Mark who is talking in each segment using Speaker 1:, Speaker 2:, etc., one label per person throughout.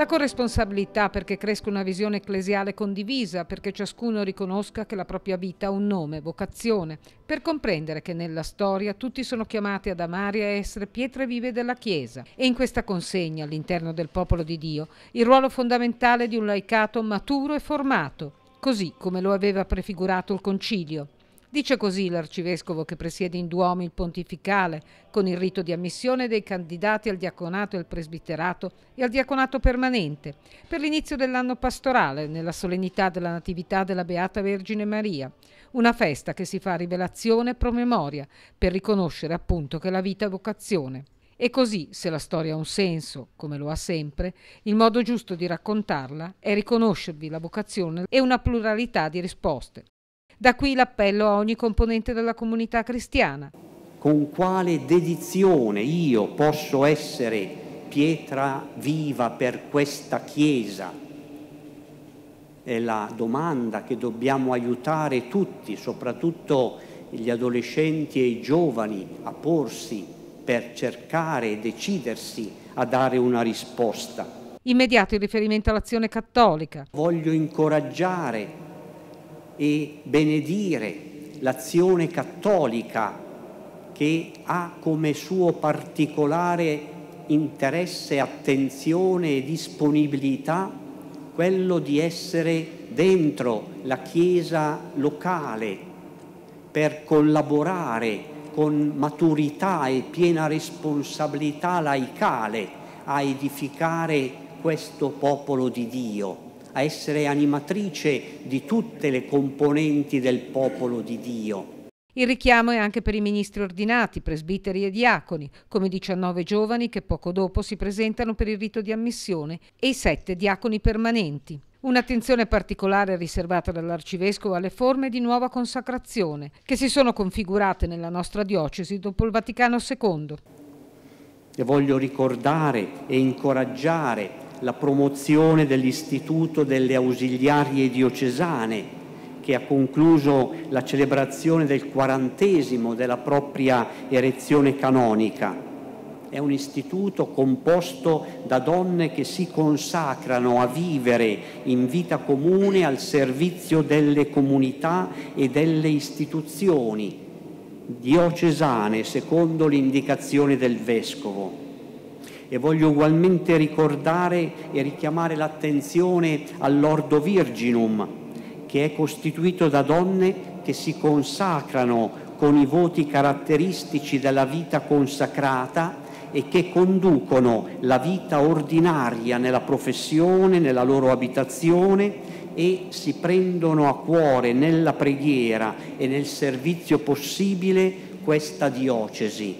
Speaker 1: La corresponsabilità perché cresca una visione ecclesiale condivisa, perché ciascuno riconosca che la propria vita ha un nome, vocazione, per comprendere che nella storia tutti sono chiamati ad amare e a essere pietre vive della Chiesa. E in questa consegna, all'interno del popolo di Dio, il ruolo fondamentale di un laicato maturo e formato, così come lo aveva prefigurato il Concilio. Dice così l'arcivescovo che presiede in Duomo il pontificale, con il rito di ammissione dei candidati al diaconato e al presbiterato e al diaconato permanente, per l'inizio dell'anno pastorale, nella solennità della Natività della Beata Vergine Maria, una festa che si fa a rivelazione e promemoria, per riconoscere appunto che la vita è vocazione. E così, se la storia ha un senso, come lo ha sempre, il modo giusto di raccontarla è riconoscervi la vocazione e una pluralità di risposte. Da qui l'appello a ogni componente della comunità cristiana.
Speaker 2: Con quale dedizione io posso essere pietra viva per questa Chiesa? È la domanda che dobbiamo aiutare tutti, soprattutto gli adolescenti e i giovani, a porsi per cercare e decidersi a dare una risposta.
Speaker 1: Immediato il riferimento all'azione cattolica.
Speaker 2: Voglio incoraggiare e benedire l'azione cattolica che ha come suo particolare interesse, attenzione e disponibilità quello di essere dentro la Chiesa locale per collaborare con maturità e piena responsabilità laicale a edificare questo popolo di Dio, a essere animatrice di tutte le componenti del popolo di Dio.
Speaker 1: Il richiamo è anche per i ministri ordinati, presbiteri e diaconi, come 19 giovani che poco dopo si presentano per il rito di ammissione e i 7 diaconi permanenti. Un'attenzione particolare riservata dall'arcivescovo alle forme di nuova consacrazione che si sono configurate nella nostra diocesi dopo il Vaticano II.
Speaker 2: E voglio ricordare e incoraggiare la promozione dell'Istituto delle Ausiliarie Diocesane, che ha concluso la celebrazione del 40° della propria erezione canonica. È un istituto composto da donne che si consacrano a vivere in vita comune al servizio delle comunità e delle istituzioni diocesane, secondo l'indicazione del Vescovo. E voglio ugualmente ricordare e richiamare l'attenzione all'Ordo Virginum, che è costituito da donne che si consacrano con i voti caratteristici della vita consacrata e che conducono la vita ordinaria nella professione, nella loro abitazione e si prendono a cuore nella preghiera e nel servizio possibile questa diocesi.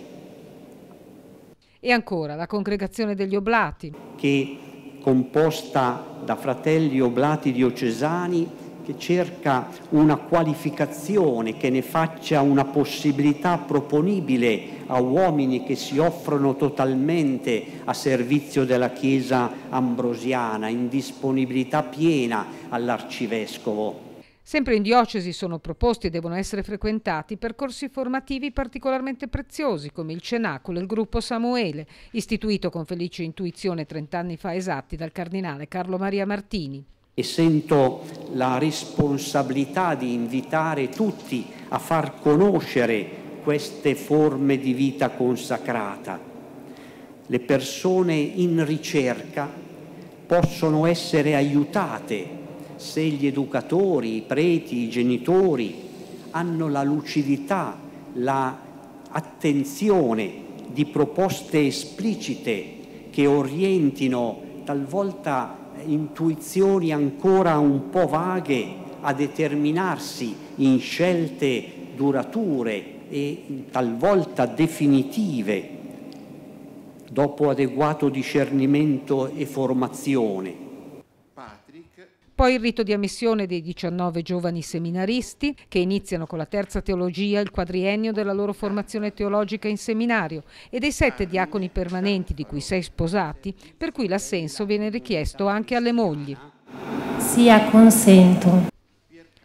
Speaker 1: E ancora la Congregazione degli Oblati,
Speaker 2: che composta da fratelli oblati diocesani, che cerca una qualificazione che ne faccia una possibilità proponibile a uomini che si offrono totalmente a servizio della Chiesa ambrosiana, in disponibilità piena all'arcivescovo.
Speaker 1: Sempre in diocesi sono proposti e devono essere frequentati percorsi formativi particolarmente preziosi come il Cenacolo e il Gruppo Samuele, istituito con felice intuizione 30 anni fa esatti dal cardinale Carlo Maria Martini.
Speaker 2: E sento la responsabilità di invitare tutti a far conoscere queste forme di vita consacrata. Le persone in ricerca possono essere aiutate se gli educatori, i preti, i genitori hanno la lucidità, l'attenzione di proposte esplicite che orientino talvolta intuizioni ancora un po' vaghe a determinarsi in scelte durature e talvolta definitive dopo adeguato discernimento e formazione.
Speaker 1: Poi il rito di ammissione dei 19 giovani seminaristi che iniziano con la terza teologia il quadriennio della loro formazione teologica in seminario e dei 7 diaconi permanenti, di cui 6 sposati, per cui l'assenso viene richiesto anche alle mogli.
Speaker 3: Sia consento.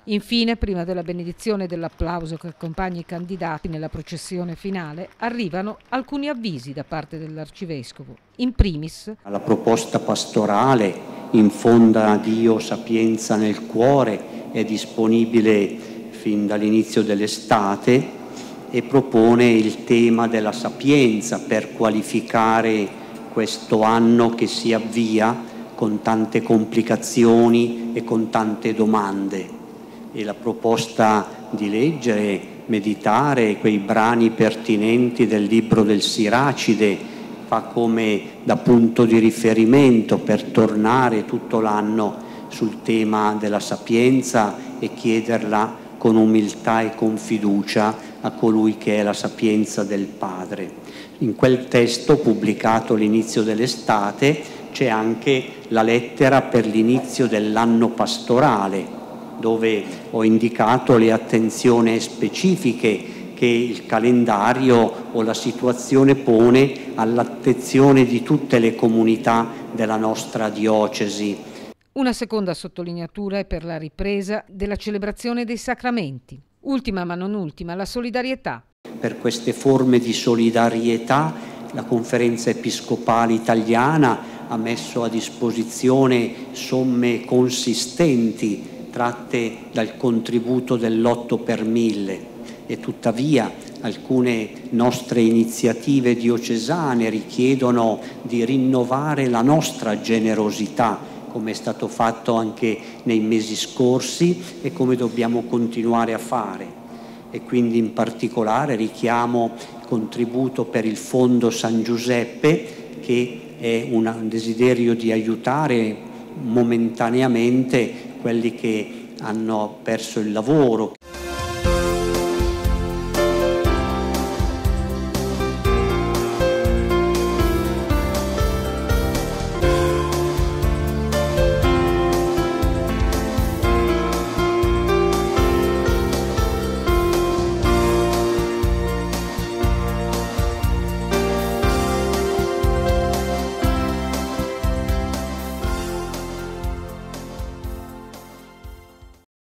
Speaker 1: Infine, prima della benedizione e dell'applauso che accompagna i candidati nella processione finale, arrivano alcuni avvisi da parte dell'Arcivescovo. In primis,
Speaker 2: la proposta pastorale infonda Dio sapienza nel cuore, è disponibile fin dall'inizio dell'estate e propone il tema della sapienza per qualificare questo anno che si avvia con tante complicazioni e con tante domande. E la proposta di leggere, meditare quei brani pertinenti del libro del Siracide fa come da punto di riferimento per tornare tutto l'anno sul tema della sapienza e chiederla con umiltà e con fiducia a colui che è la sapienza del Padre. In quel testo pubblicato all'inizio dell'estate c'è anche la lettera per l'inizio dell'anno pastorale, dove ho indicato le attenzioni specifiche che il calendario o la situazione pone all'attenzione di tutte le comunità della nostra diocesi.
Speaker 1: Una seconda sottolineatura è per la ripresa della celebrazione dei sacramenti. Ultima ma non ultima, la solidarietà.
Speaker 2: Per queste forme di solidarietà la Conferenza Episcopale Italiana ha messo a disposizione somme consistenti tratte dal contributo dell'8 per 1000 e tuttavia alcune nostre iniziative diocesane richiedono di rinnovare la nostra generosità, come è stato fatto anche nei mesi scorsi e come dobbiamo continuare a fare. E quindi in particolare richiamo il contributo per il Fondo San Giuseppe, che è un desiderio di aiutare momentaneamente quelli che hanno perso il lavoro,